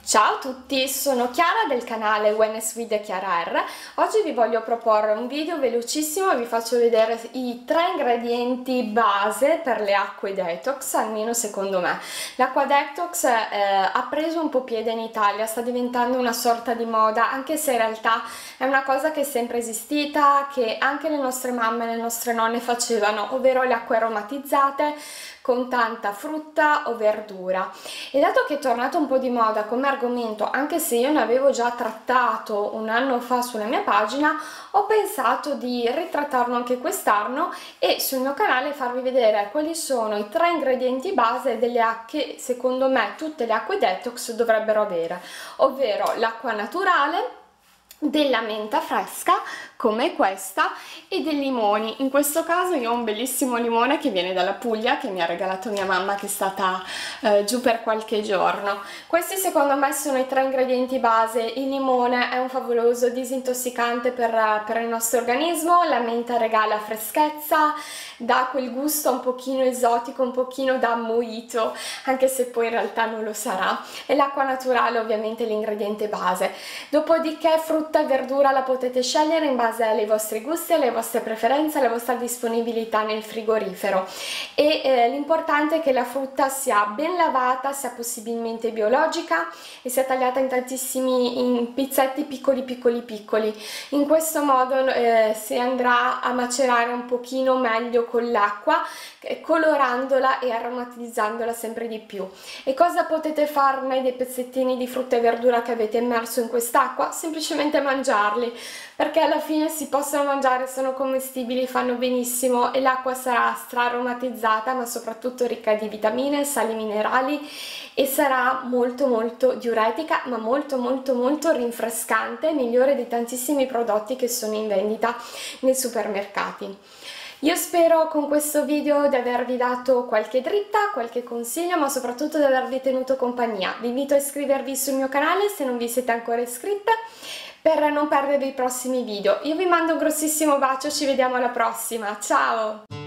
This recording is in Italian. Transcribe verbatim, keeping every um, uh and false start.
Ciao a tutti, sono Chiara del canale Wellness with Chiara R. Oggi vi voglio proporre un video velocissimo e vi faccio vedere i tre ingredienti base per le acque detox, almeno secondo me. L'acqua detox eh, ha preso un po' piede in Italia, sta diventando una sorta di moda, anche se in realtà è una cosa che è sempre esistita, che anche le nostre mamme e le nostre nonne facevano, ovvero le acque aromatizzate con tanta frutta o verdura. E dato che è tornato un po' di moda come argomento, anche se io ne avevo già trattato un anno fa sulla mia pagina, ho pensato di ritrattarlo anche quest'anno e sul mio canale farvi vedere quali sono i tre ingredienti base delle acque, secondo me tutte le acque detox dovrebbero avere, ovvero l'acqua naturale, della menta fresca come questa e dei limoni. In questo caso io ho un bellissimo limone che viene dalla Puglia, che mi ha regalato mia mamma, che è stata eh, giù per qualche giorno. Questi secondo me sono i tre ingredienti base. Il limone è un favoloso disintossicante per, per il nostro organismo, la menta regala freschezza, dà quel gusto un pochino esotico, un pochino da mojito, anche se poi in realtà non lo sarà, e l'acqua naturale ovviamente l'ingrediente base. Dopodiché frutta e verdura la potete scegliere in base ai vostri gusti, alle vostre preferenze, alla vostra disponibilità nel frigorifero, e eh, l'importante è che la frutta sia ben lavata, sia possibilmente biologica e sia tagliata in tantissimi in pizzetti piccoli piccoli piccoli. In questo modo eh, si andrà a macerare un pochino meglio con l'acqua, colorandola e aromatizzandola sempre di più. E cosa potete farne dei pezzettini di frutta e verdura che avete immerso in quest'acqua? Semplicemente mangiarli, perché alla fine si possono mangiare, sono commestibili, fanno benissimo, e l'acqua sarà stra aromatizzata ma soprattutto ricca di vitamine, sali minerali, e sarà molto molto diuretica ma molto molto molto rinfrescante, migliore di tantissimi prodotti che sono in vendita nei supermercati. Io spero con questo video di avervi dato qualche dritta, qualche consiglio, ma soprattutto di avervi tenuto compagnia. Vi invito a iscrivervi sul mio canale se non vi siete ancora iscritte, per non perdervi i prossimi video. Io vi mando un grossissimo bacio, ci vediamo alla prossima, ciao!